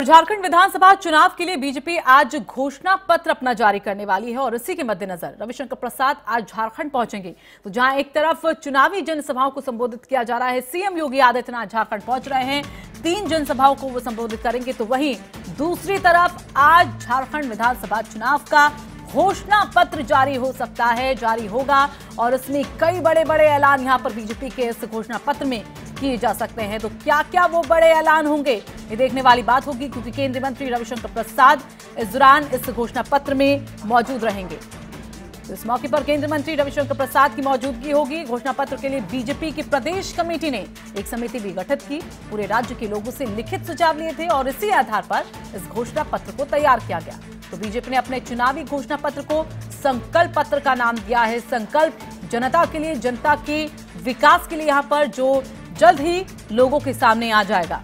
झारखंड विधानसभा चुनाव के लिए बीजेपी आज घोषणा पत्र अपना जारी करने वाली है और इसी के मद्देनजर रविशंकर प्रसाद आज झारखंड पहुंचेंगे। तो जहां एक तरफ चुनावी जनसभाओं को संबोधित किया जा रहा है, सीएम योगी आदित्यनाथ झारखंड पहुंच रहे हैं, 3 जनसभाओं को वो संबोधित करेंगे, तो वहीं दूसरी तरफ आज झारखंड विधानसभा चुनाव का घोषणा पत्र जारी हो सकता है, जारी होगा और इसमें कई बड़े बड़े ऐलान यहां पर बीजेपी के इस घोषणा पत्र में किए जा सकते हैं। तो क्या क्या वो बड़े ऐलान होंगे, ये देखने वाली बात होगी, क्योंकि केंद्रीय मंत्री रविशंकर प्रसाद इस दौरान इस घोषणा पत्र में मौजूद रहेंगे। तो इस मौके पर केंद्रीय मंत्री रविशंकर प्रसाद की मौजूदगी होगी। घोषणा पत्र के लिए बीजेपी की प्रदेश कमेटी ने एक समिति भी गठित की, पूरे राज्य के लोगों से लिखित सुझाव लिए थे और इसी आधार पर इस घोषणा पत्र को तैयार किया गया। तो बीजेपी ने अपने चुनावी घोषणा पत्र को संकल्प पत्र का नाम दिया है। संकल्प जनता के लिए, जनता के विकास के लिए, यहाँ पर जो जल्द ही लोगों के सामने आ जाएगा।